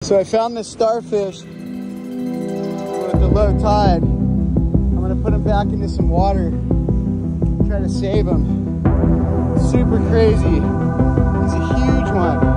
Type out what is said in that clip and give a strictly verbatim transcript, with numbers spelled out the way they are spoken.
So I found this starfish with the low tide. I'm gonna put him back into some water, try to save him. Super crazy. It's a huge one.